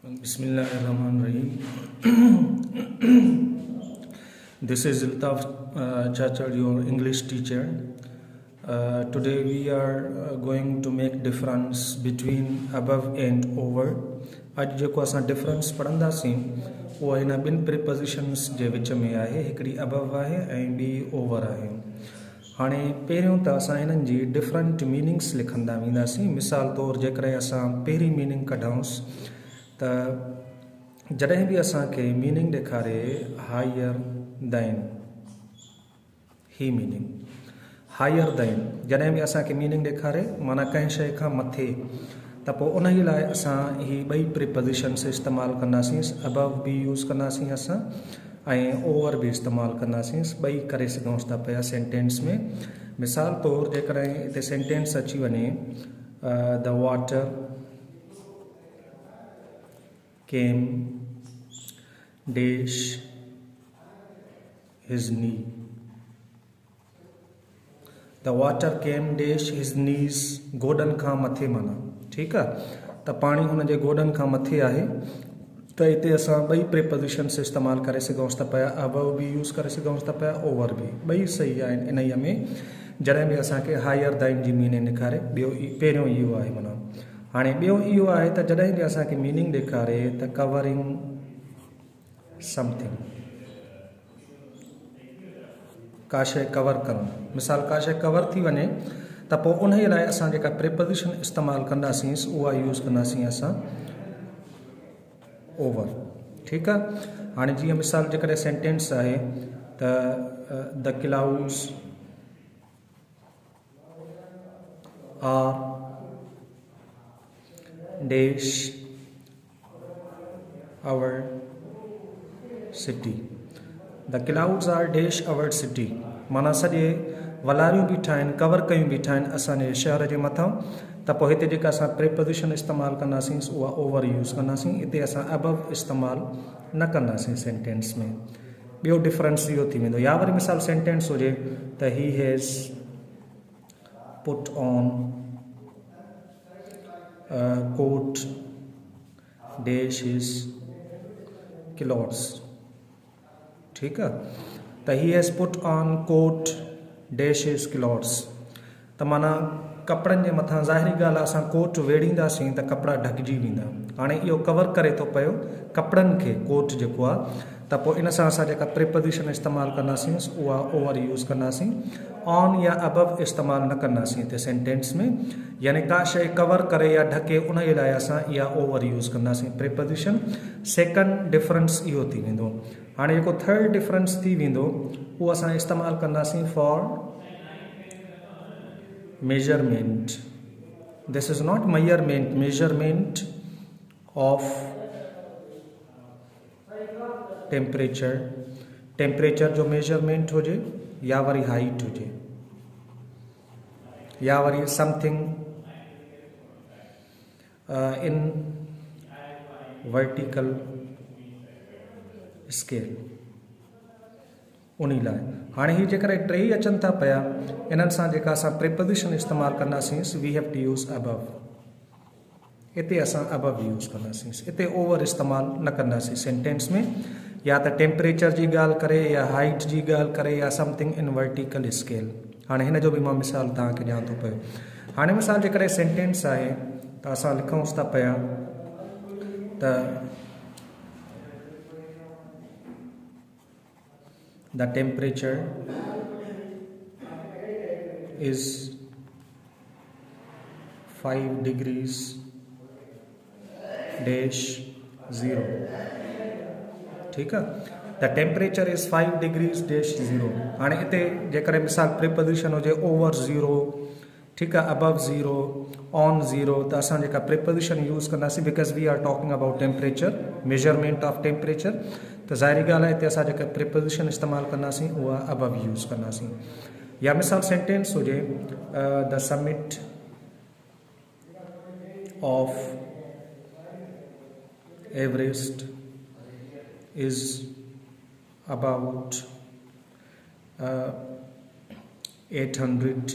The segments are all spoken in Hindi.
Bismillahirrahmanirrahim. This is Iltaf Chachar, your English teacher. Today we are going to make difference between above and over. आज जेको असां डिफरेंस पढ़ंदासीं उहा हिन ॿिनि प्रीपोजिशन्स जे विच में आहे, हिकिड़ी अबव आहे ऐं ॿी ओवर आहे। हाणे पहिरियों त असां हिननि जी डिफरेंट मीनिंग्स लिखंदा वेंदासीं। मिसाल तौरु जेकॾहिं असां पहिरीं मीनिंग कढूंसि त जॾहिं बि असांखे मीनिंग ॾेखारे हायर दैन, ही मीनिंग हायर दैन जॾहिं बि असांखे मीनिंग ॾेखारे माना कंहिं शइ खां मथे, त पोइ उन जे लाइ असां ही ॿई प्रीपोजिशन्स इस्तेमालु कंदासीं। अबव बि यूज़ कंदासीं असां ऐं ओवर बि इस्तेमालु कंदासीं। ॿई करे सघूं था पिया सेंटेंस में। मिसाल तौरु जेकॾहिं हिते सेंटेंस अची वञे the water came dash his knee. The water came dash his knees, गोडन खां मथे माना, ठीक है। त पानी हुन जे गोडन खां मथे आहे, त हिते असां ॿई प्रीपोजिशन्स इस्तेमालु करे सघूं था पिया। अबव बि यूज़ करे सघूं था पिया, ओवर बि, ॿई सही आहिनि इन्हीअ में। जॾहिं बि असांखे हायर दाइन जी मीनिंग ॾेखारे, ॿियो पहिरियों इहो आहे माना। हाणे ॿियो इहो आहे त जॾहिं बि असांखे मीनिंग ॾेखारे त कवरिंग समथिंग, का शइ कवर करणु, मिसाल का शइ कवर थी वञे त पोइ उन जे लाइ असां जेका प्रीपोजिशन इस्तेमालु कंदासीं उहा यूज़ कंदासीं असां ओवर, ठीकु आहे। हाणे जीअं मिसाल जेकॾहिं सेंटेंस आहे त the clouds are dash our city. The clouds are dash our city. माना सॼे वलारियूं बीठा आहिनि, कवर कयूं बीठा आहिनि असांजे शहर जे मथां। त पोइ हिते जेका असां प्रीपोजिशन इस्तेमालु कंदासीं उहा ओवर यूज़ कंदासीं। हिते असां अबव इस्तेमालु न कंदासीं सेंटेंस में। ॿियो डिफरेंस इहो थी वेंदो। या वरी मिसाल सेंटेंस हुजे त he has put on coat dash his clothes, ठीकु आहे। त he has put on coat dash his clothes, त माना कपिड़नि जे मथां ज़ाहिरी ॻाल्हि आहे असां कोट वेड़ींदासीं त कपिड़ा ढकिजी वेंदा। हाणे इहो कवर करे थो पियो कपिड़नि खे, कोट जेको आहे। त पोइ इन सां असां जेका प्रीपोजिशन इस्तेमालु कंदासीं उहा ओवर यूज़ कंदासीं। ऑन या अबव इस्तेमालु न कंदासीं हिते सेंटेंस में। यानी का शइ कवर करे या ढके उन जे लाइ असां इहा ओवर यूज़ कंदासीं प्रीपोजिशन। सेकंड डिफरेंस इहो थी वेंदो। हाणे जेको थर्ड डिफरेंस थी वेंदो उहो असां इस्तेमालु कंदासीं for measurement. This is not measurement, measurement of temperature, temperature जो मेजरमेंट हुजे या वरी हाइट हुजे या वरी समथिंग इन वर्टिकल स्केल, उन लाइ। हाणे ही जेकॾहिं टे ई अचनि था पिया, इन्हनि सां जेका असां प्रीपोजिशन इस्तेमालु कंदासीं we have to use above. हिते असां अबव यूज़ कंदासीं, हिते ओवर इस्तेमालु न कंदासीं सेंटेंस में। या त टेम्परेचर जी ॻाल्हि करे या हाइट जी ॻाल्हि करे या समथिंग इन वर्टिकल स्केल। हाणे हिन जो बि मां मिसाल तव्हांखे ॾियां थो पियो। हाणे मिसाल जेकॾहिं सेंटेंस आहे त असां लिखूं था पिया त the temperature is 5 degrees dash 0, ठीकु आहे। The temperature is 5 degrees dash 0। हाणे हिते जेकॾहिं मिसाल प्रीपोजिशन हुजे ओवर 0, ठीकु आहे, अबव 0, ऑन 0, त असां जेका प्रीपोजिशन यूज़ कंदासीं because we are talking about temperature, measurement of temperature. त ज़ाहिरी ॻाल्हि आहे हिते असां जेका प्रीपोजिशन इस्तेमालु कंदासीं उहा अबव यूज़ कंदासीं। या मिसाल सेंटेंस हुजे the summit of Everest is about 800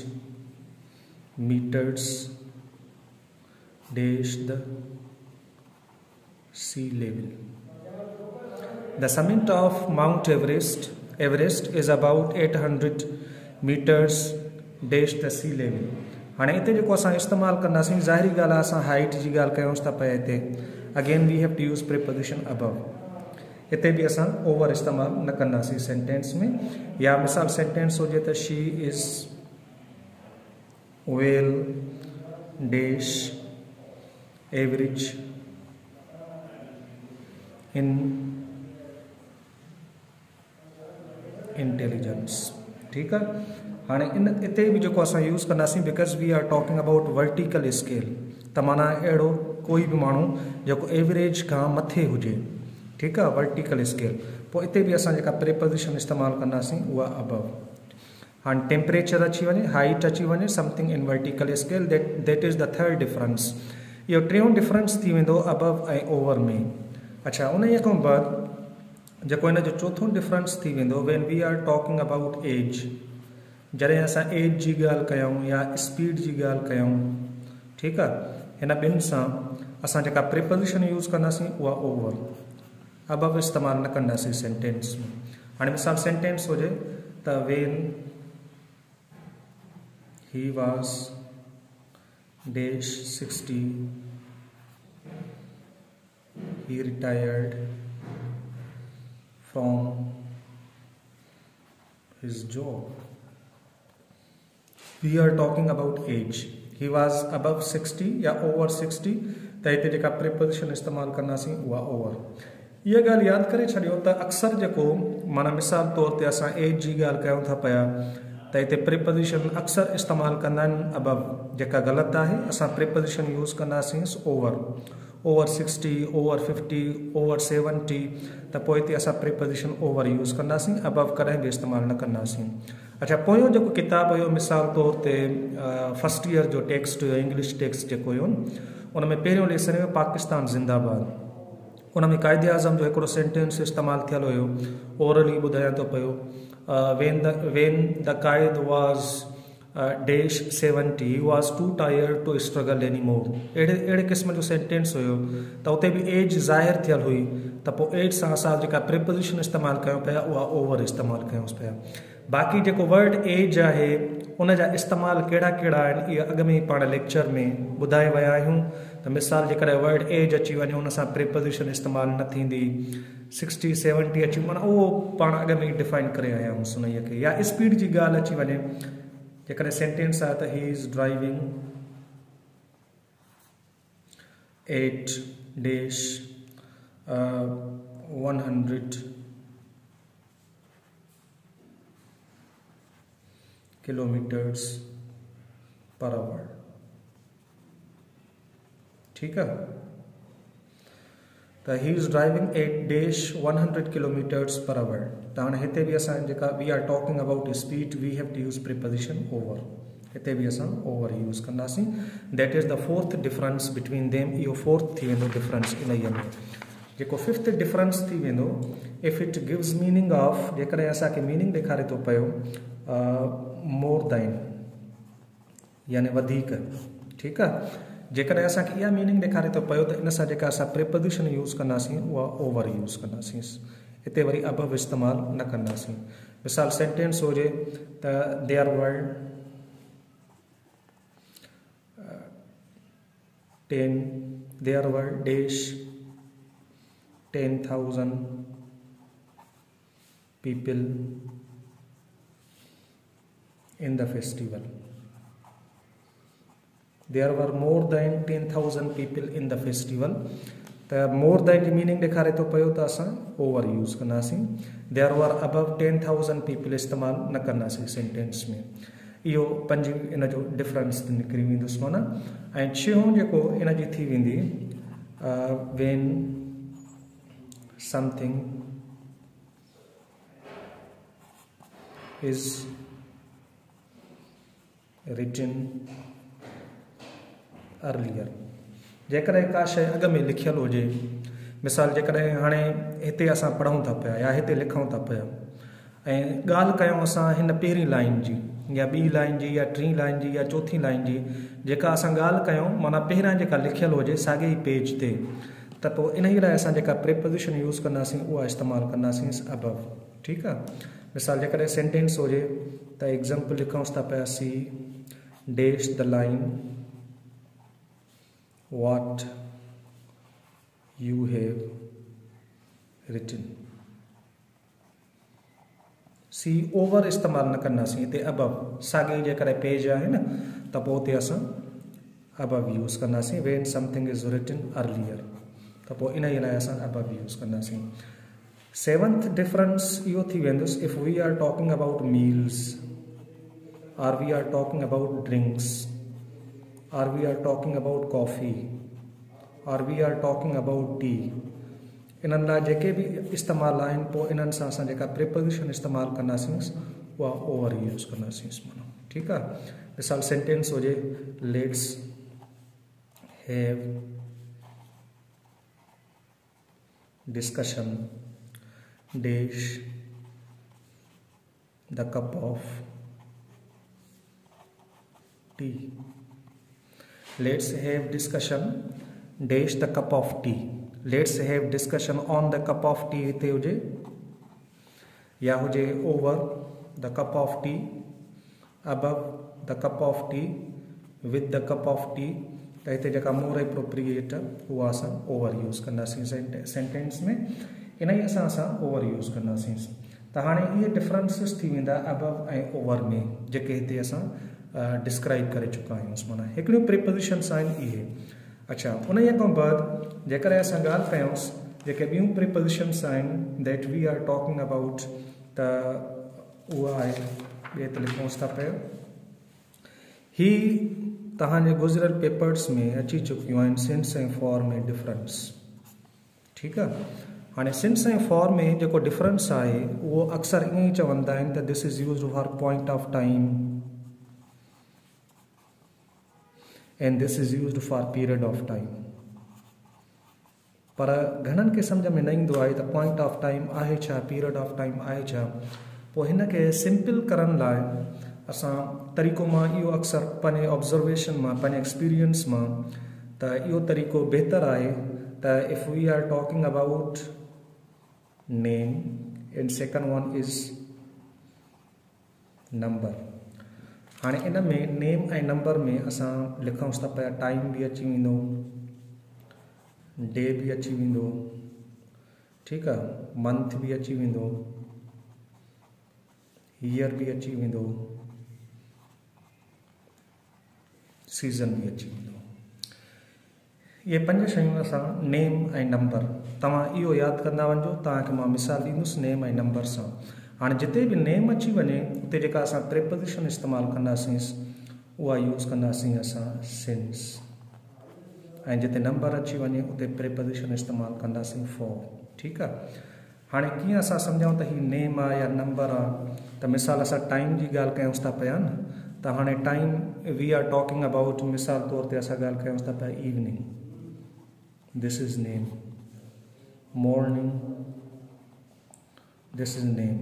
meters dash the sea level. The summit of Mount Everest is about 800 meters dash the sea level. हाँ इतने जो असां इस्तेमाल करनासीं ज़ाहिरी ॻाल्हि आहे असां हाइट जी ॻाल्हि कयूंसि था पिया हिते again we have to use preposition above हिते भी असां ओवर इस्तेमाल न कंदासीं सेंटेंस में या मिसाल सेंटेंस हुजे त she is well dash average in intelligence ठीक है हाँ इन इतने भी जो असां यूज़ कंदासीं because we are talking about vertical scale त माना अहिड़ो कोई भी माण्हू जेको एवरेज खां मथे हुजे ठीक है वर्टिकल स्केल पोइ इते भी असां जेका प्रीपोजिशन इस्तेमाल कंदासीं उहा अबव हाँ टेम्परेचर अची वञे हाइट अची वञे something in vertical scale that is the third difference इहो टियों डिफरेंस थी वेंदो अबव ऐं ओवर में अच्छा उन खां बाद जो इन जो चौथों डिफरेंस थी वेंदो when we are talking about age जॾहिं असां एज जी ॻाल्हि कयूं या स्पीड जी ॻाल्हि कयूं ठीक है इन ॿिनि सां असां जेका प्रीपोजिशन यूज़ कंदासीं उहा ओवर अबव इस्तेमाल न कंदासीं सेंटेंस में हाँ मिसाल सेंटेंस हुजे त when he was dash 60 he retired from his job. We are talking about age. He was above 60 या over 60 त हिते जेका प्रीपोजिशन इस्तेमाल कंदासीं उहा ओवर इहा ॻाल्हि यादि करे छॾियो त अक्सर जेको माना मिसाल तौर ते असां एज जी ॻाल्हि कयूं था पिया त हिते प्रीपोजिशन अक्सर इस्तेमाल कंदा आहिनि अबव जेका ग़लति आहे असां प्रीपोजिशन यूज़ कंदासीं ओवर 60 ओवर 50 ओवर 70 त पोइ हिते असां प्रीपोजिशन ओवर यूज़ कंदासीं अबव कॾहिं बि इस्तेमाल न कंदासीं अच्छा पोयों जेको किताब हुयो मिसाल तौर ते फर्स्ट ईयर जो टेक्स्ट हुयो इंग्लिश टेक्स्ट जेको हुयो उन में पहिरियों लेसन हुयो पाकिस्तान ज़िंदाबाद उन में क़ाइदे आज़म जो हिकिड़ो सेंटेंस इस्तेमालु थियल हुयो ओरली ॿुधायां थो पियो when the kid was dash 70 he was too tired to struggle anymore अहिड़े क़िस्म जो सेंटेंस हुयो त उते बि एज ज़ाहिर थियल हुई त पोइ एज सां असां जेका प्रीपोजिशन इस्तेमालु कयूं पिया उहा ओवर इस्तेमालु कयूंसि पिया बाक़ी जेको वर्ड एज आहे उन जा इस्तेमाल कहिड़ा कहिड़ा आहिनि इहे अॻु में ई पाण लेक्चर में ॿुधाए विया आहियूं त मिसाल जेकॾहिं वर्ड एज अची वञे उन सां प्रीपोजिशन इस्तेमालु न थींदी 60 70 अची माना उहो पाण अॻु में ई डिफाइन करे आया आहियूं उन खे या स्पीड जी ॻाल्हि अची वञे जेकॾहिं सेंटेंस आहे त he is driving 8 dash 100 kilometres per hour ठीक है तो he is driving 8 dash 100 kilometres per hour तो हाँ हिते भी असां जेका we are talking about speed we have to use preposition over हिते भी असां ओवर यूज़ कंदासीं that is the fourth difference between them इहो फोर्थ थी वेंदो डिफरेंस इन में जेको फिफ्थ डिफरेंस थी वेंदो if it gives meaning of जेकॾहिं असांखे मीनिंग ॾेखारे थो पियो मोर देन यानी वधीक ठीक आहे जेकॾहिं असांखे इहा मीनिंग ॾेखारे थो पियो त इन सां जेका असां प्रीपोजिशन यूज़ कंदासीं उहा ओवर यूज़ कंदासीं हिते वरी अबव इस्तेमालु न कंदासीं मिसाल सेंटेंस हुजे त there were 10 there were dash 10,000 people in the festival. There were more than 10,000 people in the festival. The more than the meaning ॾेखारे थो पियो त असां ओवर यूज़ कंदासीं there were above 10,000 people इस्तेमालु न कंदासीं सेंटेंस में इहो पंज इन जो डिफरेंस निकिरी वेंदुसि माना ऐं छहों जेको इन जी थी वेंदी when something is written earlier जेकॾहिं का शइ अॻु में लिखियलु हुजे मिसाल जेकॾहिं हाणे हिते असां पढ़ूं था पिया या हिते लिखूं था पिया ऐं ॻाल्हि कयूं असां हिन पहिरीं लाइन जी या ॿी लाइन जी या टीं लाइन जी या चौथीं लाइन जी जेका असां ॻाल्हि कयूं माना पहिरियां जेका लिखियलु हुजे साॻे ई पेज ते त त पोइ इन ई लाइ असां जेका प्रीपोजिशन यूज़ कंदासीं उहा इस्तेमालु कंदासीं अबव। ठीकु आहे। मिसाल जेकॾहिं सेंटेंस हुजे त एग्ज़ाम्पल लिखूंसि था पिया see dash the line what you have written। See over इस्तेमालु न कंदासीं, हिते अबव साॻी जेकॾहिं पेज आहे न त पोइ हुते असां अबव यूज़ कंदासीं। When something is written earlier त पोइ इन ई लाइ असां अबव यूज़ कंदासीं। सेवंथ डिफरेंस इहो थी वेंदुसि if we are talking about meals are we are talking about drinks are we are talking about coffee are we are talking about tea. इन्हनि लाइ जेके बि इस्तेमालु आहिनि पोइ इन्हनि सां असां जेका प्रीपोजिशन इस्तेमालु कंदासीं उहा ओवर यूज़ कंदासीं माना। ठीकु आहे। मिसाल सेंटेंस हुजे let's have discussion dash the cup of tea. Let's have discussion dash the cup of tea। Let's have discussion on the cup of tea हिते हुजे या हुजे over the cup of tea above the cup of tea with the cup of tea त हिते जेका मोर एप्रोप्रिएट उहा असां ओवर यूज़ कंदासीं सेंटेंस में। इन ई असां ओवर यूज़ कंदासीं। त हाणे इहे डिफरेंसिस थी वेंदा अबव ऐं ओवर में जेके हिते असां डिस्क्राइब करे चुका आहियूं माना। हिकिड़ियूं प्रीपोजिशन्स आहिनि इहे। अच्छा, उन ई खां बाद जेकॾहिं असां ॻाल्हि कयूंसि जेके ॿियूं प्रीपोजिशन्स आहिनि that we are talking about त उहा आहे ॿिए ते लिखूंसि था पिया ही तव्हांजे गुज़िरियल पेपर्स में अची चुकियूं आहिनि सिंस ऐं फॉर में डिफरेंस। ठीकु आहे। हाणे सिंस ऐं फॉर में जेको डिफरेंस आहे उहो अक्सर ईअं ई चवंदा आहिनि त this is used for point of time and this is used for period of time। पर घणनि खे सम्झ में न ईंदो आहे त पॉइंट ऑफ टाइम आहे छा, पीरियड ऑफ टाइम आहे छा। पोइ हिन खे सिंपल करण लाइ असां तरीक़ो मां इहो अक्सर पंहिंजे ऑब्ज़र्वेशन मां पंहिंजे एक्सपीरियंस मां त इहो तरीक़ो बहितर आहे त if we are talking about name and second one is number. हाणे इन में नेम ऐं नंबर में असां लिखूंसि था पिया टाइम बि अची वेंदो डे बि अची वेंदो। ठीकु आहे। मंथ बि अची वेंदो ईयर बि अची वेंदो सीज़न बि अची वेंदो। इहे 5 शयूं असां नेम ऐं नंबर तव्हां इहो यादि कंदा वञिजो। तव्हांखे मां मिसाल ॾींदुसि नेम ऐं नंबर सां। हाणे जिते बि नेम अची वञे उते जेका असां प्रीपोजिशन इस्तेमालु कंदासीं उहा यूज़ कंदासीं असां सिंस ऐं जिते नंबर अची वञे उते प्रीपोजिशन इस्तेमालु कंदासीं फॉर। ठीकु आहे। हाणे कीअं असां सम्झूं त हीउ नेम आहे या नंबर आहे त मिसाल असां टाइम जी ॻाल्हि कयूंसि था पिया न त हाणे time we are talking about मिसाल तौर ते असां ॻाल्हि कयूंसि था पिया evening this is name morning this is name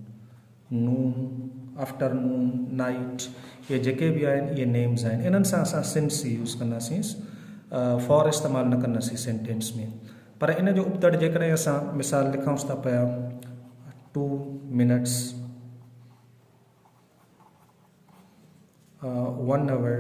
noon afternoon night ये जेके भी आहिनि इहे नेम्स आहिनि। इन्हनि सां असां सिंस यूज़ कंदासीं फॉर इस्तेमालु न कंदासीं सेंटेंस में। पर इन जो उपतड़ जेकॾहिं असां मिसाल लिखूंसि था पिया 2 minutes 1 hour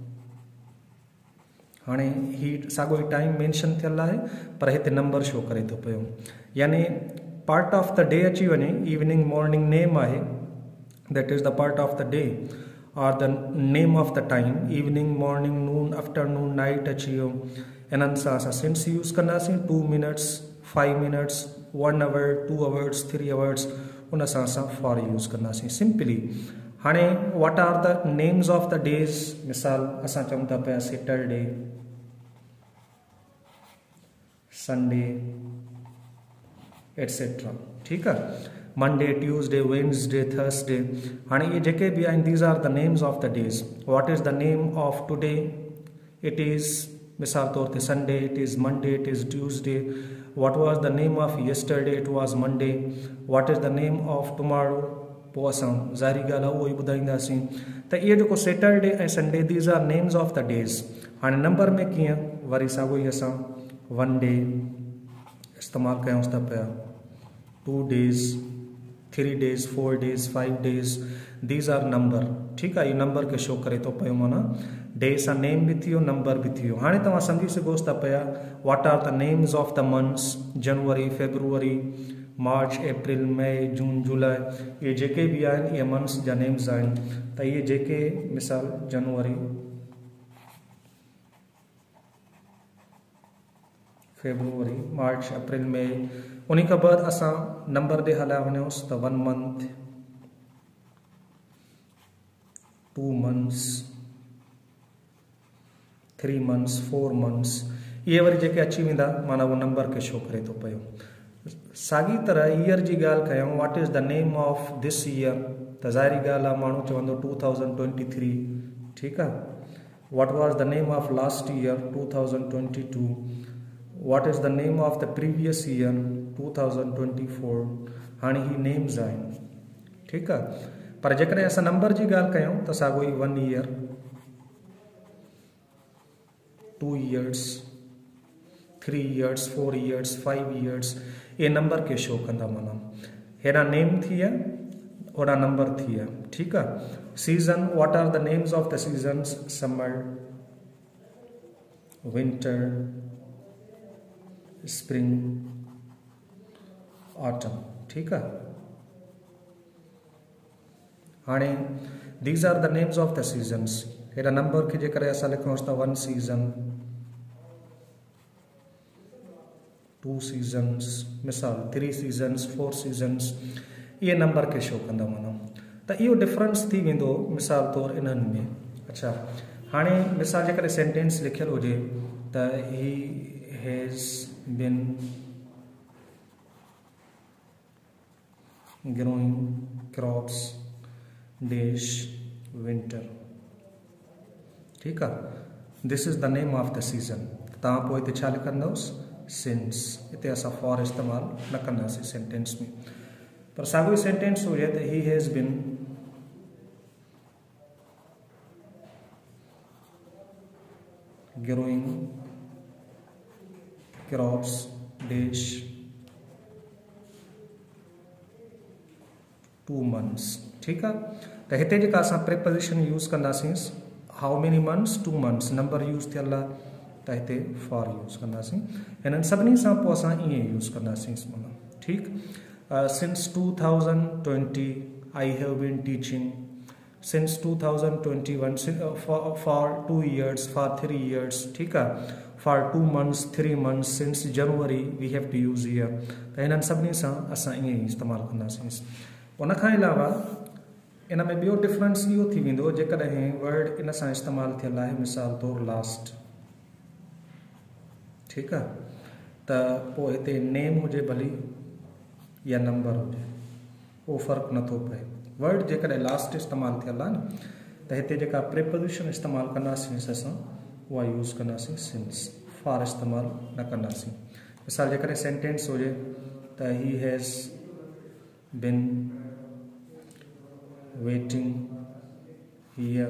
हाणे ही साॻियो ई टाइम मेंशन थियल आहे पर हिते नंबर शो करे थो पियो यानी पार्ट ऑफ द डे अची वञे इवनिंग मॉर्निंग नेम आहे that is the part of the day और the name of the time evening morning noon afternoon night अची वियो। इन्हनि सां असां सिंस यूज़ कंदासीं 2 minutes 5 minutes 1 hour 2 hours 3 hours उन सां असां फॉर यूज़ कंदासीं सिंपली। हाणे what are the names of the days मिसाल असां चऊं था पिया सैटरडे संडे एटसेट्रा। ठीकु आहे। मंडे ट्यूसडे वेंसडे थर्सडे हाणे ये जेके भी आहिनि these are the names of the days. What is the name of today it is मिसाल तौर ते Sunday it is Monday it is Tuesday. What was the name of yesterday it was Monday. What is the name of tomorrow पोइ असां ज़ाहिरी ॻाल्हि आहे उहो ई ॿुधाईंदासीं त इहे जेको सैटरडे ऐं Sunday these are names of the days. हाणे नंबर में कीअं वरी साॻियो ई असां 1 डे इस्तेमाल कयूं था पिया, 2 days, 3 days, 4 days, 5 days, these are number. ठीक है, ये नंबर के शो करे तो पियो, माना डे सां नेम भी थियो, नंबर भी थियो। हाँ तव्हां सम्झी सघोस था पिया what are the names of the months, January, February, March, April, May, June, July, ये जेके भी आहिनि ये मंथ्स जा नेम्स आहिनि। त ये जेके मिसाल जनवरी, फेब्रुअरी, मार्च, अप्रैल, मई, उन खां बाद असां नंबर दे हलिया वञूंसि त 1 month, 2 months, 3 months, 4 months, ये वरी जेके अची वेंदा माना वो नंबर के शो करे तो पियो। साॻी तरह ईयर जी ॻाल्हि कयूं, what is the name of this year, त ज़ाहिरी ॻाल्हि आहे माण्हू चवंदो 2023। ठीकु आहे, what was the name of last year, 2022। What is the name of the previous year, 2024। हाणे ही नेम्स आहिनि। ठीकु आहे, पर जेकॾहिं असां नंबर जी ॻाल्हि कयूं त साॻियो ई 1 year, 2 years, 3 years, 4 years, 5 years, ये नंबर के शो कंदा। माना हेड़ा नेम थी विया, ओड़ा नंबर थी विया। ठीकु आहे, season, what are the names of the seasons, summer, winter, spring, autumn. ठीकु आहे, हाणे these are the names of the seasons. हेड़ा नंबर के जेकर असां लिखूंसि था 1 season, 2 seasons, मिसाल 3 seasons, 4 seasons, ये नंबर के शो कंदा। माना त इहो डिफरेंस थी वेंदो मिसाल तौर इन्हनि में। अच्छा, हाणे मिसाल जेकर सेंटेंस लिखियलु हुजे त he has been growing crops dash winter. ठीकु आहे, this is the name of the season. तव्हां पोइ हिते छा लिखंदुसि, सिंस। हिते असां फॉर इस्तेमालु न कंदासीं सेंटेंस में, पर साॻियो ई सेंटेंस हुजे त he has been growing crops dash 2 months। ठीकु आहे, त हिते जेका असां प्रीपोजिशन यूज़ कंदासीं, how many months, 2 months, number use थियल आहे त हिते फॉर यूज़ कंदासीं। हिननि सभिनी सां पोइ असां ईअं यूज़ कंदासीं। माना ठीकु, since 2020 I have been teaching, since 2021, for 2 years, for 3 years। ठीकु आहे, for 2 months, 3 months, since January we have to use year. त हिननि सभिनी सां असां ईअं ई इस्तेमालु कंदासीं। उन खां अलावा इन में ॿियो डिफरेंस इहो थी वेंदो जेकॾहिं वर्ड इन सां इस्तेमालु थियल आहे मिसाल तौरु लास्ट। ठीकु आहे, त पोइ हिते नेम हुजे भली या नंबर हुजे, उहो फ़र्क़ु नथो पए। वर्ड जेकॾहिं लास्ट इस्तेमालु थियल आहे न, त हिते जेका प्रीपोजिशन इस्तेमालु कंदासीं असां उहा यूज़ कंदासीं सिंस, फॉर इस्तेमालु न कंदासीं। मिसाल जेकॾहिं सेंटेंस हुजे त he has been waiting here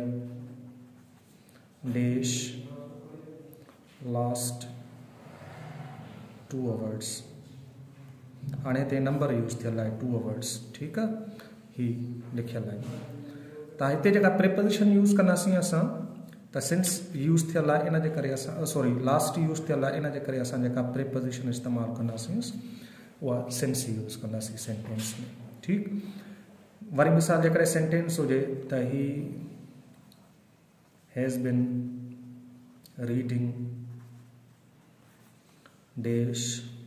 dash last 2 hours। हाणे हिते नंबर यूज़ थियल आहे 2 hours। ठीकु आहे, ही लिखियलु आहे। त हिते जेका प्रीपोजिशन यूज़ कंदासीं असां त सिंस यूज़ थियल आहे इन जे करे असां सॉरी लास्ट यूज़ थियल आहे इन जे करे असां जेका प्रीपोजिशन इस्तेमालु कंदासीं उहा सिंस यूज़ कंदासीं सेंटेंस में। ठीकु, वरी मिसाल जेकॾहिं सेंटेंस हुजे त he has been reading dash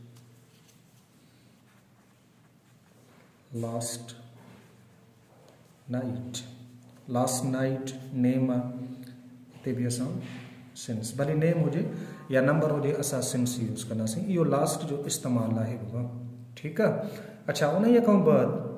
last night. Last night name आहे, हिते बि असां सिंस, भली नेम हुजे या नंबर हुजे असां सिंस यूज़ कंदासीं। इहो लास्ट जो इस्तेमालु आहे। ठीकु आहे, अच्छा, उन खां बाद